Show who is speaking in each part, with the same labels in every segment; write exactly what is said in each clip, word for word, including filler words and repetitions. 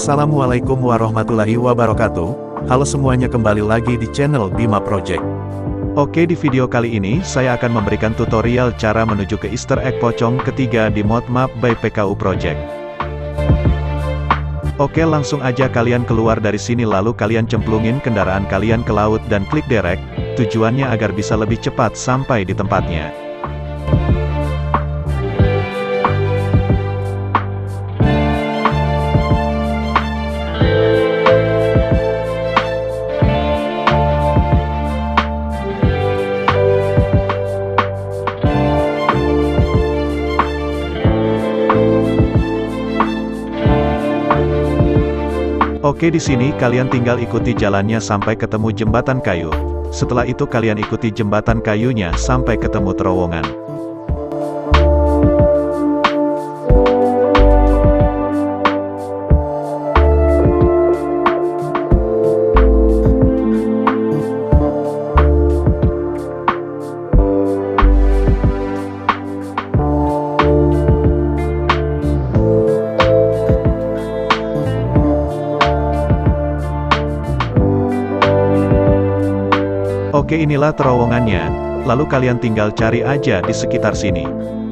Speaker 1: Assalamualaikum warahmatullahi wabarakatuh. Halo semuanya, kembali lagi di channel Bima Project. Oke, di video kali ini saya akan memberikan tutorial cara menuju ke Easter egg pocong ketiga di mod map by P K U Project. Oke, langsung aja kalian keluar dari sini, lalu kalian cemplungin kendaraan kalian ke laut dan klik direct. Tujuannya agar bisa lebih cepat sampai di tempatnya. Oke, di sini kalian tinggal ikuti jalannya sampai ketemu jembatan kayu. Setelah itu kalian ikuti jembatan kayunya sampai ketemu terowongan. Oke, inilah terowongannya, lalu kalian tinggal cari aja di sekitar sini.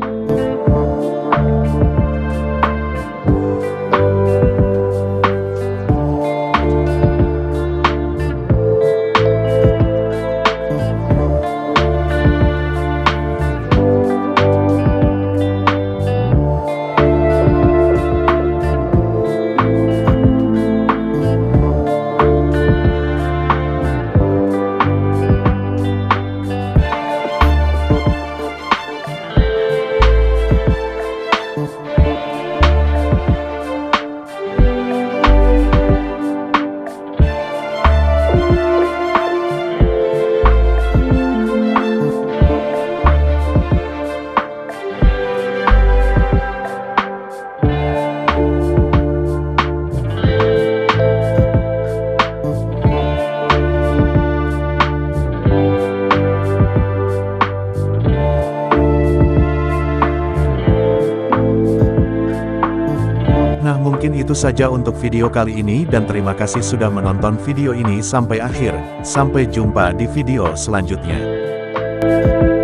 Speaker 1: Nah, mungkin itu saja untuk video kali ini, dan terima kasih sudah menonton video ini sampai akhir. Sampai jumpa di video selanjutnya.